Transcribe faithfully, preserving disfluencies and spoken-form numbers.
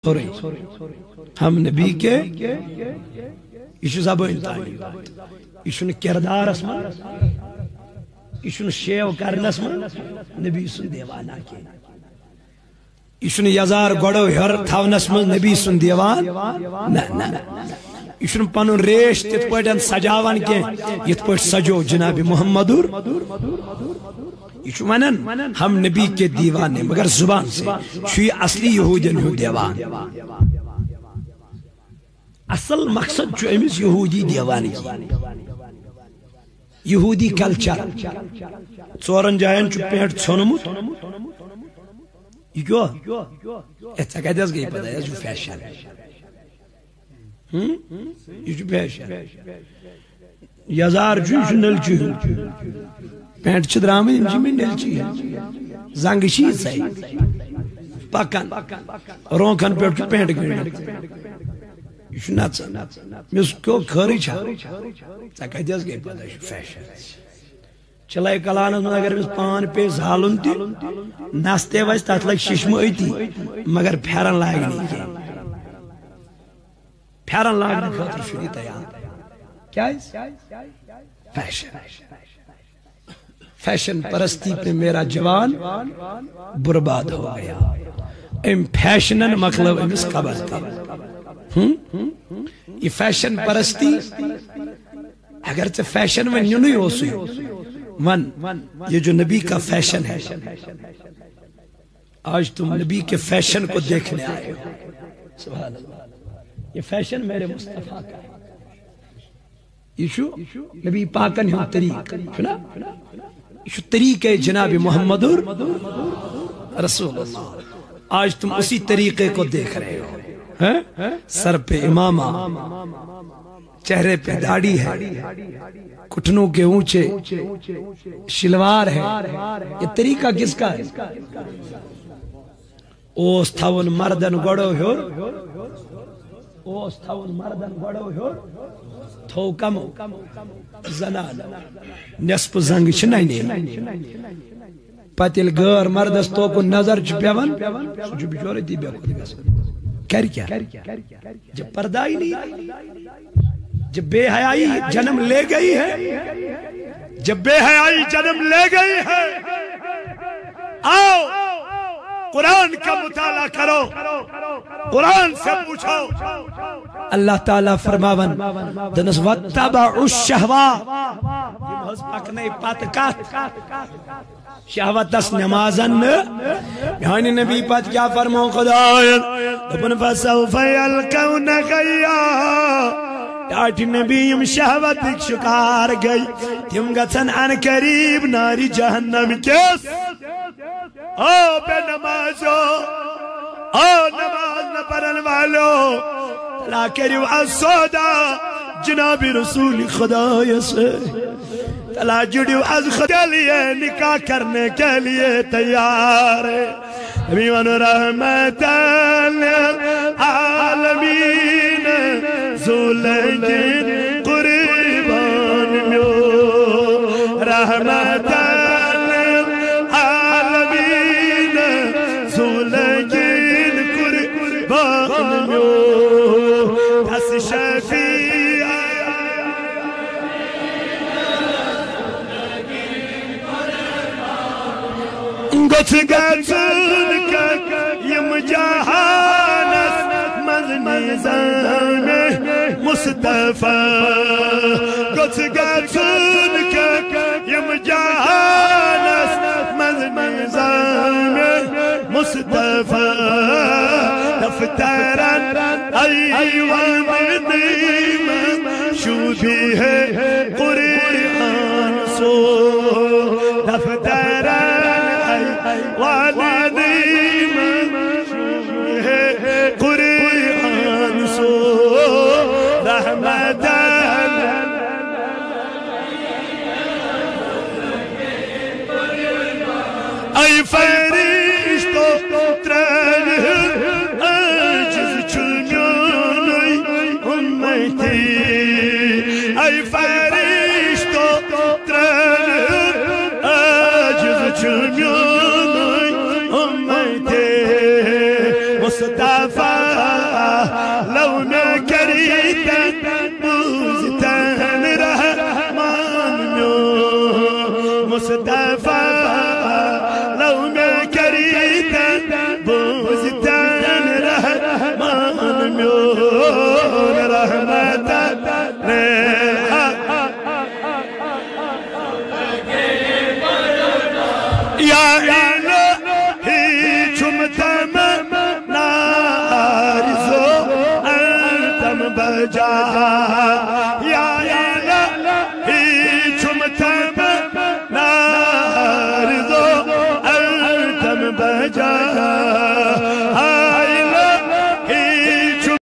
ہم نبی کے یہ زبان تعلیم یہ کردار یہ شیو کرنس من نبی سن دیوانہ کی یہ یزار گوڑو ہر تھونس من نبی سن دیوان یہ پن ریش تت پٹن سجاوان کی یت پٹ سجو جناب محمد یہ ونان ہم نبی کے دیوان مگر زبان سے یہ اصلی یہودین ہو دیوان اصل مقصد جو امس یہودی دیوانی یہودی کلچر ژورن جائن پینٹ ژھنمت یہ کیا ژے کتس گئی پتہ یہ فیشن یہ فیشن یزار یہ نلچی پینٹ درام نلچی زنگ سی پکان رونکن پہ پینٹ گنڈ یہ نچان مس کو خری ژے کتس گئی پتہ یہ فیشن چلائی کلانس من اگر امس پان پہ زالن تہ نستے وس تک لگ ششم اتی مگر پھیرن لاگ نہیں پھیرن لاگنے خاطر یہ تیار کیا فیشن فیشن پرستی پہ میرا جوان برباد ہو گیا ام فیشنن مقلب امس قبر تھا یہ فیشن پرستی اگر تے فیشن میں یوں نہیں ہو سی ون یہ جو نبی کا فیشن ہے آج تم نبی کے فیشن کو دیکھنے آئے ہو سبحان اللہ یہ فیشن میرے مصطفیٰ کا ہے یہ شو نبی پاکن ہم طریق سنا یہ شو طریق ہے جناب محمد رسول اللہ آج تم اسی طریقے کو دیکھ رہے ہو سر پہ امامہ چہرے پہ داڑھی ہے کٹنوں کے اونچے شلوار ہے یہ طریقہ کس کا ہے اوس تھاون مردن گوڑو ہور اوس تھاون مردن گوڑو ہور تھو کمو زنان نصف زنگ چھنائنی پتیل غیر مردس تو کو نظر چھ پیون جو بچورے دی بے خود گس کر کیا جب پردہ ہی نہیں جب بے حیائی جنم لے گئی ہے جب بے حیائی جنم لے گئی ہے آؤ قرآن کا مطالعہ کرو قرآن سے پوچھو اللہ تعالیٰ فرماون دنس وَاتَّبَعُ الشَّهْوَا یہ محض پکنے پاتکات شہوت دس نمازن یعنی نبی پت کیا فرمو خدایت دبن فَسَوْفَ يَلْقَوْنَ غَيَّا ٹاٹھ نبیم شہوت ایک شکار گئی تم گتن ان قریب ناری جہنم کیس او بے نمازو او نماز نہ پڑھن والو لا کریو السودا جناب رسول خدا سے تلا جڑیو از خدا لیے نکاح کرنے کے لیے تیار ہے بیوان رحمت للعالمین زولجن قربان میو رحمت للعالمین زولجن قربان میو پس شفیع گوچ گچن کر یم جہانس مزنی زن مصطفیٰ گوچ گچن کر یم جہانس مزنی زن مصطفیٰ دفترن ایوان دیم شودی ہے قرآن سو دفترن والدیم ہے قرآن سو رحمت ای فرشتو ترن لو میں کریتا بوزتن رحمان میو مصطفیٰ لو میں کریتا بوزتن رحمان میو رحمتا یا